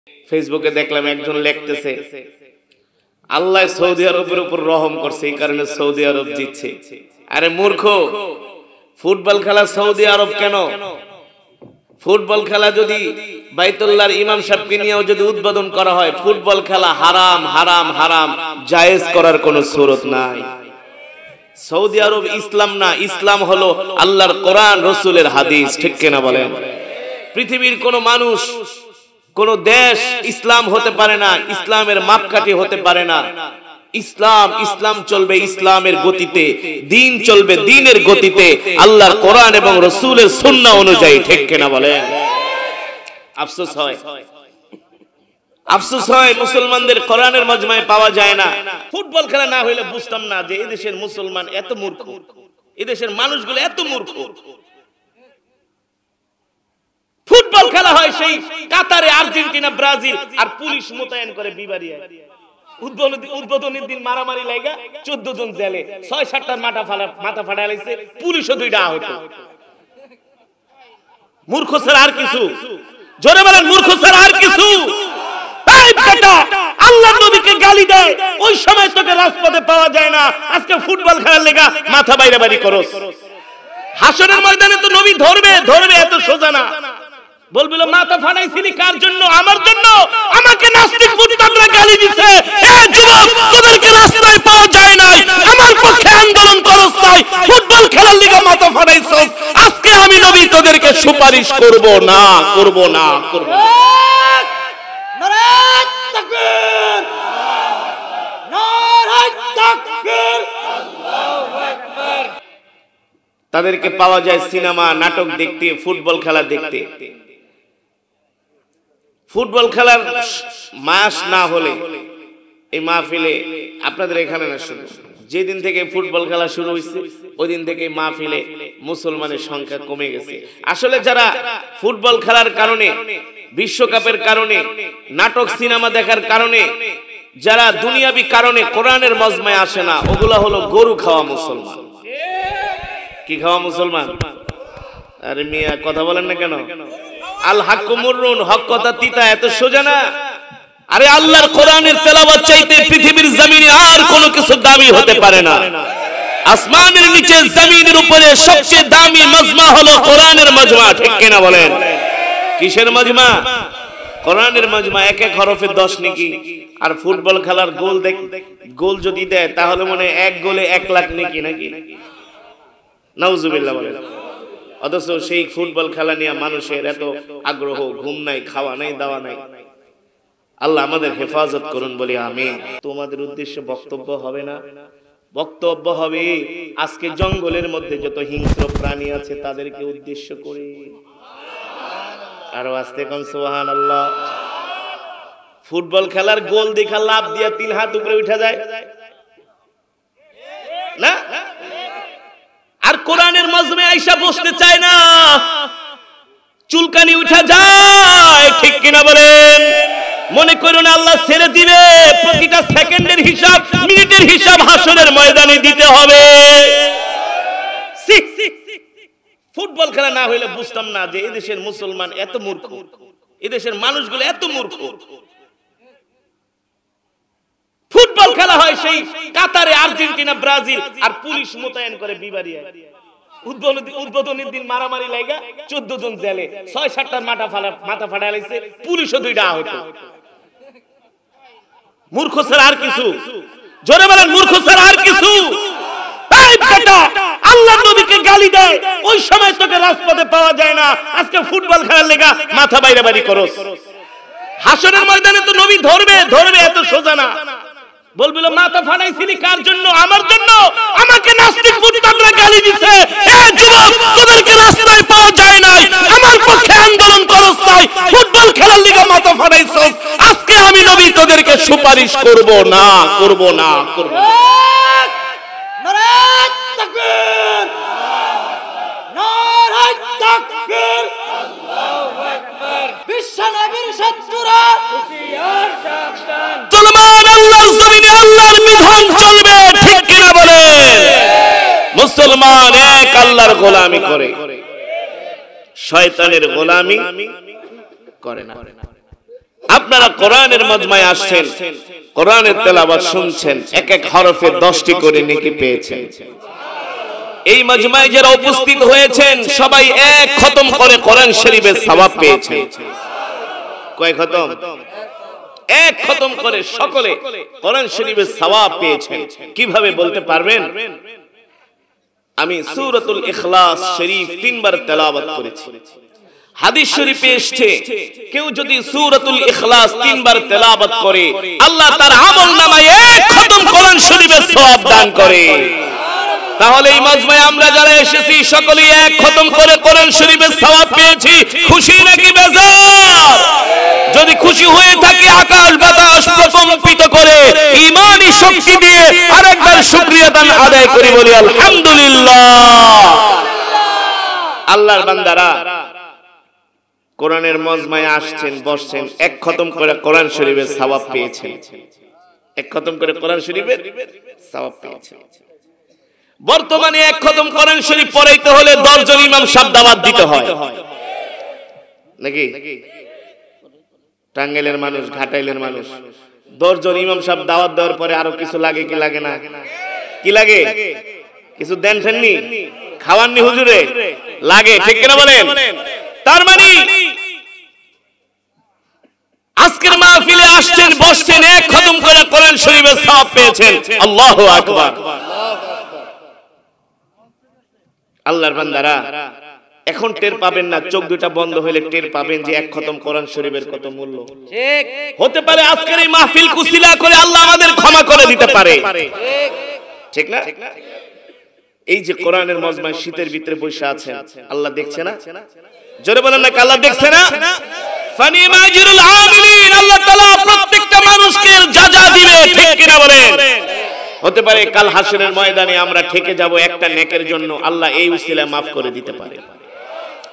ফেসবুকে দেখলাম একজন লিখতেছে আল্লাহ সৌদি আরবের উপর রহম করছে, এই কারণে সৌদি আরব জিতছে। আরে মূর্খ, ফুটবল খেলা সৌদি আরব কেন? ফুটবল খেলা যদি বাইতুল্লাহর ইমাম সাহেবকে নিয়েও যদি উদ্বোধন করা হয়, ফুটবল খেলা হারাম হারাম হারাম, জায়েজ করার কোনো সুরত নাই। সৌদি আরব ইসলাম না, ইসলাম হলো আল্লাহর কোরআন রাসূলের হাদিস, ঠিক কিনা বলেন? পৃথিবীর কোন মানুষ কোন দেশ ইসলাম হতে পারে না, ইসলামের মাপকাঠি হতে পারে না। ইসলাম চলবে ইসলামের গতিতে, দ্বীন চলবে দ্বীনের গতিতে, আল্লাহর কোরআন এবং রাসূলের সুন্নাহ অনুযায়ী, ঠিক কিনা বলেন? আফসোস হয় মুসলমানদের কোরআনের মজমায় পাওয়া যায় না। ফুটবল খেলা না হইলে বুঝতাম না যে এদেশের মুসলমান এত মূর্খ, এদেশের মানুষগুলো এত মূর্খ। ফুটবল খেলা হয় সেই কাতারে, আর্জেন্টিনা, ব্রাজিল, আর পুলিশ মোতায়েন করে বিবারিয়ায়। উদ্বোধনের দিন মারামারি লাগা 14 জন জেলে, 6-7টার মাথা ফাটা লাইছে, পুলিশও 2টা আহত। মূর্খ স্যার আর কিছু? জোরে বলেন, মূর্খ স্যার আর কিছু? আল্লাহর নবীকে গালি দেয়, ওই সময় তোকে রাজপথে পাওয়া যায় না, আজকে ফুটবল খেলার লেগা মাথা বাইরে বাড়ি করস। হাসরের ময়দানে তো নবী ধরবে, এত সোজা না। বলবিল মাথা ফাটাইছিলি কার জন্য? আমার জন্য। আমাকে নাস্তিক মুরতাদরা গালি দিছে, এ যুবক তোদেরকে রাস্তায় পাওয়া যায় নাই, আমার পক্ষে আন্দোলন করস নাই, ফুটবল খেলার লেগা মাথা ফাটাইছস, আজকে আমি নবী তোদেরকে সুপারিশ করব না। তাদেরকে পাওয়া যায় সিনেমা, নাটক দেখতে, ফুটবল খেলা দেখতে। ফুটবল খেলার মাস না হলে এই মাহফিলে আপনাদের এখানে না, শুরু যেদিন থেকে ফুটবল খেলা শুরু হয়েছে ওই দিন থেকে মাহফিলে মুসলমানের সংখ্যা কমে গেছে। আসলে যারা ফুটবল খেলার কারণে, বিশ্বকাপের কারণে, নাটক সিনেমা দেখার কারণে, যারা দুনিয়াবি কারণে কোরআনের মজমায় আসে না, ওগুলা হলো গরু খাওয়া মুসলমান। কি খাওয়া মুসলমান? আরে মিয়া কথা বলেন না কেন? আল হাক্কু মুররুন, হক কথা তিতা, এত সোজা না। আরে আল্লাহর কোরআনের তেলাওয়াত চাইতে পৃথিবীর জমিনে আর কোনো কিছু দামি হতে পারে না। আসমানের নিচে জমিনের উপরে সবচেয়ে দামি মজমা হলো কোরআনের মজমা, ঠিক কিনা বলেন? কিসের মজমা? কোরআনের মজমা। এক এক হরফে 10 নেকি। আর ফুটবল খেলার গোল যদি দেয় তাহলে মনে 1 গোলে 1 লাখ নেকি নাকি? নাউজুবিল্লাহ বলেন। অথচ সেই ফুটবল খেলা নিয়ে মানুষের এত আগ্রহ, ঘুম নাই, খাওয়া নাই, দাওয়া নাই। আল্লাহ আমাদের হেফাজত করুন, বলি আমিন। তোমাদের উদ্দেশ্যে বক্তব্য হবে না, বক্তব্য হবে আজকে জঙ্গলের মধ্যে যত হিংস্র প্রাণী আছে তাদেরকে উদ্দেশ্য করে। আরো আস্তে কোন সুবহানাল্লাহ। ফুটবল খেলার গোল দেখা লাভ দিয়া 3 হাত উপরে উঠা যায় না? আর কোরআনের মজমে আয়েশা বসতে চায় না, চুলকানি উঠা যায়, ঠিক কিনা বলেন? মনে করো না আল্লাহ ছেড়ে দিবে, প্রতিটা সেকেন্ডের হিসাব, মিনিটের হিসাব হাসরের ময়দানে দিতে হবে। ফুটবল খেলা না হইলে বুঝতাম না যে এদেশের মুসলমান এত মূর্খ, এদেশের মানুষগুলো এত মূর্খ। ফুটবল খেলা হয় সেই কাতারে, আর্জেন্টিনা, ব্রাজিল, আর পুলিশ মোতায়েন করে বিবারিয়ায়। উদ্বোধনের দিন মারামারি লাগা 14 জন জেলে, 6-7টার মাথা ফাটা লাইছে, পুলিশও 2টা আহত। মূর্খ স্যার আর কিছু? জোরে বলেন, মূর্খ স্যার আর কিছু? আল্লাহর নবীকে গালি দেয়, ওই সময় তোকে রাজপথে পাওয়া যায় না, আজকে ফুটবল খেলার লেগা মাথা বাইরে বাড়ি করস। হাসরের ময়দানে তো নবী ধরবে, এত সোজা না। বলবিল মাথা ফাটাইছিলি কার জন্য? আমার জন্য। আমাকে নাস্তিক মুরতাদরা গালি দিছে, এ যুবক তোদেরকে রাস্তায় পাওয়া যায় নাই, আমার পক্ষে আন্দোলন করস নাই, ফুটবল খেলার লেগা মাথা ফাটাইছস, আজকে আমি নবী তোদেরকে সুপারিশ করব না। নারায়ে তাকবীর, নারায়ে তাকবীর, আল্লাহু আকবার। বিশ্বনবীর শত্রুরা হুঁশিয়ার, সাবধান। মুসলমান আল্লাহর জমিনে আল্লাহর বিধান চলবে, ঠিক কিনা বলেন? মুসলমান এক আল্লাহর গোলামি করে, শয়তানের গোলামি করে না। আপনারা কোরআনের মজমায় আসছেন, কোরআনের তেলাওয়াত শুনছেন, এক এক হরফে 10টি করে নেকি পেয়েছেন। এই মজমায় যারা উপস্থিত হয়েছেন সবাই এক খতম করে কোরআন শরীফের সওয়াব পেয়েছেন। কয় খতম? এক খতম করে সকলে কোরআন শরীফের সওয়াব পেয়েছেন। কিভাবে বলতে পারবেন? আমি সূরাতুল ইখলাস শরীফ 3 বার তেলাওয়াত করেছি। হাদিস শরীফে এসেছে কেউ যদি সূরাতুল ইখলাস 3 বার তেলাওয়াত করে আল্লাহ তার আমলনামায় এক খতম কোরআন শরীফের সওয়াব দান করে। তাহলে এই মজমায় আমরা যারা এসেছি সকলেই এক খতম করে কোরআন শরীফের সওয়াব পেয়েছি। খুশি নাকি বেজার? যদি খুশি হয়ে থাকি আকাশ বাতাস প্রকম্পিত করে ঈমানি শক্তি দিয়ে আরেকবার শুকরিয়া দান আদায় করি, বলি আলহামদুলিল্লাহ। আল্লাহর বান্দারা কোরআনের মজমায় আসছেন, বসছেন, এক খতম করে কোরআন শরীফের সওয়াব পেয়েছেন। এক খতম করে কোরআন শরীফের সওয়াব পেয়েছেন। বর্তমানে এক খতম কোরআন শরীফ পড়াইতে হলে 10 জন ইমাম সাহেব দাওয়াত দিতে হয় নাকি? টাঙ্গাইলের মানুষ, ঘাটাইলের মানুষ, 10 জন ইমাম সাহেব দাওয়াত দেওয়ার পরে আরো কিছু লাগে কি লাগে না? কি লাগে? কিছু দেন ফেননি, খাওয়াননি হুজুরে, লাগে, ঠিক কিনা বলেন? তার মানে আজকের মাহফিলে আসছেন, বসছেন, এক খতম করে কোরআন শরীফের সওয়াব পেয়েছেন। আল্লাহু আকবার। আল্লাহর বান্দারা এখন টের পাবেন না, চোখ দুটা বন্ধ হলে টের পাবেন যে এক খতম কোরআন শরীফের কত মূল্য। ঠিক হতে পারে আজকের এই মাহফিল কুশিলা করে আল্লাহ আমাদের ক্ষমা করে দিতে পারে, ঠিক না? এই যে কোরআনের মজমায় শীতের ভিতরে বসে আছেন, আল্লাহ দেখছে না? জোরে বলেন না, আল্লাহ দেখছে না? ফানি মাজিরুল আমিলিন, আল্লাহ তাআলা প্রত্যেকটা মানুষকে যা দিবে, ঠিক কিনা বলেন? হতে পারে কাল হাসরের ময়দানে আমরা ঠেকে যাব একটা নেকের জন্য, আল্লাহ এই উসিলায় মাফ করে দিতে পারে।